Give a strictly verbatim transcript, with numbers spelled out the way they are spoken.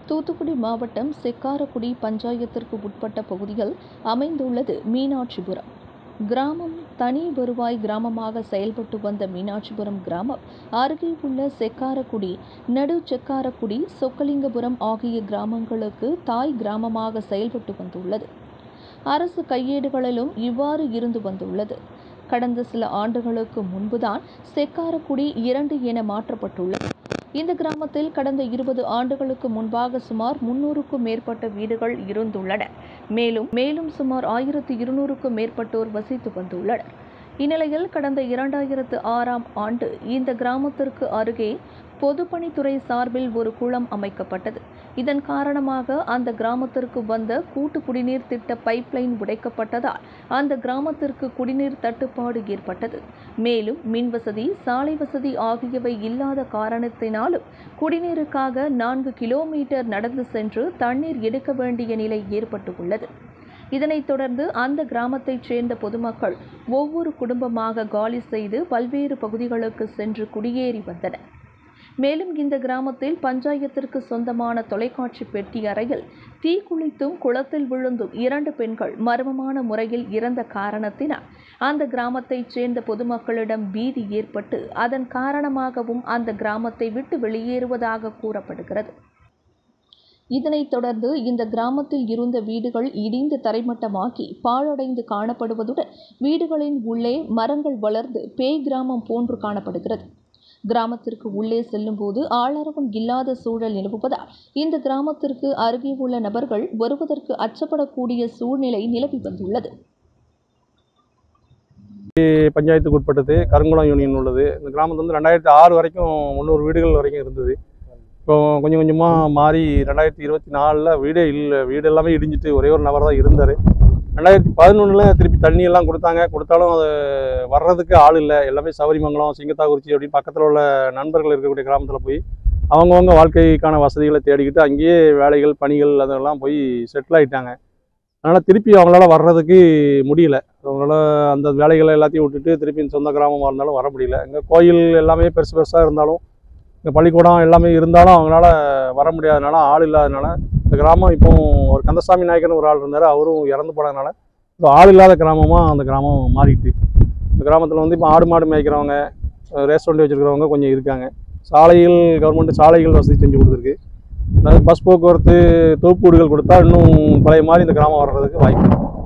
தூத்துக்குடி மாவட்டம் செக்காரக்குடி பஞ்சாயத்திற்கு உட்பட்ட பகுதியில் அமைந்துள்ளது மீனாட்சிபுரம் கிராமம். தனி வருவாய் கிராமமாக செயல்பட்டு வந்த மீனாட்சிபுரம் கிராமம் அருகே உள்ள செக்காரக்குடி, நடு செக்காரக்குடி, சொக்கலிங்கபுரம் ஆகிய கிராமங்களுக்கு தாய் கிராமமாக செயல்பட்டு வந்துள்ளது. அரசு கையேடுகளிலும் இவ்வாறு இருந்து வந்துள்ளது. கடந்த சில ஆண்டுகளுக்கு முன்புதான் செக்காரக்குடி இரண்டு என மாற்றப்பட்டுள்ளது. இந்த கிராமத்தில் கடந்த இருபது ஆண்டுகளுக்கு முன்பாக சுமார் முன்னூறுக்கும் மேற்பட்ட வீடுகள் இருந்துள்ளன. மேலும் மேலும் சுமார் ஆயிரத்தி இருநூறுக்கும் மேற்பட்டோர் வசித்து வந்துள்ளனர். இந்நிலையில் கடந்த இரண்டாயிரத்து ஆறாம் ஆண்டு இந்த கிராமத்திற்கு அருகே பொதுப்பணித்துறை சார்பில் ஒரு குளம் அமைக்கப்பட்டது. இதன் காரணமாக அந்த கிராமத்திற்கு வந்த கூட்டு குடிநீர் திட்ட பைப்லைன் உடைக்கப்பட்டதால் அந்த கிராமத்திற்கு குடிநீர் தட்டுப்பாடு ஏற்பட்டது. மேலும் மின்வசதி, சாலை வசதி ஆகியவை இல்லாத காரணத்தினாலும் குடிநீருக்காக நான்கு கிலோமீட்டர் நடந்து சென்று தண்ணீர் எடுக்க வேண்டிய நிலை ஏற்பட்டுள்ளது. இதனைத் தொடர்ந்து அந்த கிராமத்தைச் சேர்ந்த பொதுமக்கள் ஒவ்வொரு குடும்பமாக காலி செய்து பல்வேறு பகுதிகளுக்கு சென்று குடியேறி வந்தனர். மேலும் இந்த கிராமத்தில் பஞ்சாயத்திற்கு சொந்தமான தொலைக்காட்சி பெட்டி அறையில் தீக்குளித்தும் குளத்தில் விழுந்தும் இரண்டு பெண்கள் மர்மமான முறையில் இறந்த காரணத்தினால் அந்த கிராமத்தைச் சேர்ந்த பொதுமக்களிடம் பீதி ஏற்பட்டு அதன் காரணமாகவும் அந்த கிராமத்தை விட்டு வெளியேறுவதாக கூறப்படுகிறது. இதனைத் தொடர்ந்து இந்த கிராமத்தில் இருந்த வீடுகள் இடிந்து தரைமட்டமாக்கி பாழடைந்து காணப்படுவதுடன் வீடுகளின் உள்ளே மரங்கள் வளர்ந்து பேய் கிராமம் போன்று காணப்படுகிறது. கிராமத்திற்கு உள்ளே செல்லும் போது ஆளரவம் இல்லாத சூழல் நிலவுவதால் இந்த கிராமத்திற்கு அருகே உள்ள நபர்கள் வருவதற்கு அச்சப்படக்கூடிய சூழ்நிலை நிலவி வந்துள்ளது. பஞ்சாயத்துக்கு உட்பட்டது கருங்குளம் யூனியன் உள்ளது. இந்த கிராமத்தில் வந்து ரெண்டாயிரத்தி ஆறு வரைக்கும் முந்நூறு வீடுகள் வரைக்கும் இருந்தது. இப்போ கொஞ்சம் கொஞ்சமாக மாறி ரெண்டாயிரத்தி இருபத்தி நாலில் வீடே இல்லை, வீடு எல்லாமே இடிஞ்சிட்டு ஒரே ஒரு நபர் தான் இருந்தார். ரெண்டாயிரத்தி பதினொன்றில் திருப்பி தண்ணி எல்லாம் கொடுத்தாங்க. கொடுத்தாலும் அது வர்றதுக்கு ஆள் இல்லை. எல்லாமே சபரிமங்கலம், சிங்கத்தாக்குறிச்சி அப்படின்னு பக்கத்தில் உள்ள நண்பர்கள் இருக்கக்கூடிய கிராமத்தில் போய் அவங்கவுங்க வாழ்க்கைக்கான வசதிகளை தேடிக்கிட்டு அங்கேயே வேலைகள், பணிகள் அதெல்லாம் போய் செட்டில் ஆகிட்டாங்க. அதனால் திருப்பி அவங்களால வர்றதுக்கு முடியல. அவங்களால அந்த வேலைகளை எல்லாத்தையும் விட்டுட்டு திருப்பி சொந்த கிராமமாக இருந்தாலும் வர முடியல. இங்கே கோயில் எல்லாமே பெருசு பெருசாக இருந்தாலும், இங்கே பள்ளிக்கூடம் எல்லாமே இருந்தாலும் அவங்களால வர முடியாதனால, ஆள் இல்லாதனால இந்த கிராமம் இப்போ ஒரு கந்தசாமி நாயக்கர்னு ஒரு ஆள் இருந்தார். அவரும் இறந்து போனதுனால இப்போ ஆள் இல்லாத கிராமமாக அந்த கிராமம் மாறிட்டு. இந்த கிராமத்தில் வந்து இப்போ ஆடு மாடு மேய்க்கிறவங்க, ரேஸ் வண்டி வச்சுருக்கிறவங்க கொஞ்சம் இருக்காங்க. சாலைகள், கவர்மெண்ட் சாலைகள் வசதி செஞ்சு கொடுத்துருக்கு. அதாவது பஸ் போக்குவரத்து, தொகுப்பு வீடுகள் கொடுத்தா இன்னும் பழைய மாதிரி இந்த கிராமம் வர்றதுக்கு வாய்ப்பு இருக்குது.